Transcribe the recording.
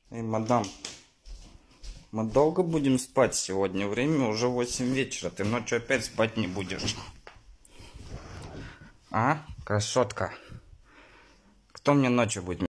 Эй, мадам, мы долго будем спать сегодня? Время уже 8 вечера. Ты ночью опять спать не будешь. А, красотка? Кто мне ночью будет